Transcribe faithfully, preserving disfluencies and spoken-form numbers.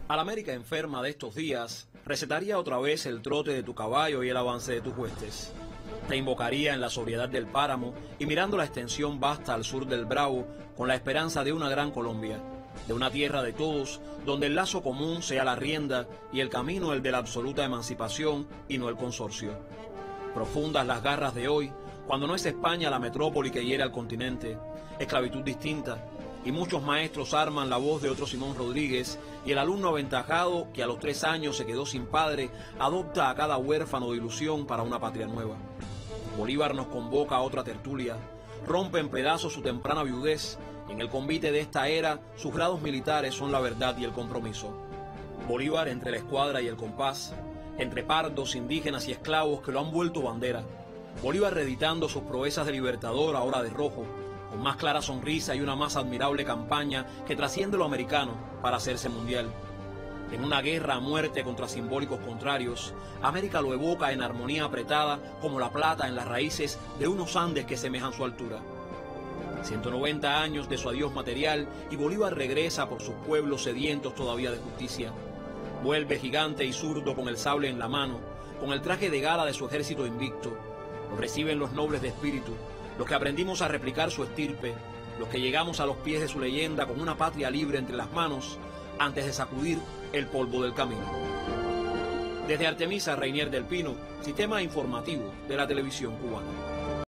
A la América enferma de estos días, recetaría otra vez el trote de tu caballo y el avance de tus huestes. Te invocaría en la sobriedad del páramo y mirando la extensión vasta al sur del Bravo con la esperanza de una gran Colombia, de una tierra de todos, donde el lazo común sea la rienda y el camino el de la absoluta emancipación y no el consorcio. Profundas las garras de hoy, cuando no es España la metrópoli que hiere al continente, esclavitud distinta, y muchos maestros arman la voz de otro Simón Rodríguez, y el alumno aventajado que a los tres años se quedó sin padre, adopta a cada huérfano de ilusión para una patria nueva. Bolívar nos convoca a otra tertulia, rompe en pedazos su temprana viudez, y en el convite de esta era sus grados militares son la verdad y el compromiso. Bolívar entre la escuadra y el compás, entre pardos, indígenas y esclavos que lo han vuelto bandera. Bolívar reeditando sus proezas de libertador ahora de rojo, con más clara sonrisa y una más admirable campaña que trasciende lo americano para hacerse mundial. En una guerra a muerte contra simbólicos contrarios, América lo evoca en armonía apretada como la plata en las raíces de unos Andes que semejan su altura. ciento noventa años de su adiós material y Bolívar regresa por sus pueblos sedientos todavía de justicia. Vuelve gigante y zurdo con el sable en la mano, con el traje de gala de su ejército invicto. Lo reciben los nobles de espíritu, los que aprendimos a replicar su estirpe, los que llegamos a los pies de su leyenda con una patria libre entre las manos, antes de sacudir el polvo del camino. Desde Artemisa, Reinier del Pino, Sistema Informativo de la Televisión Cubana.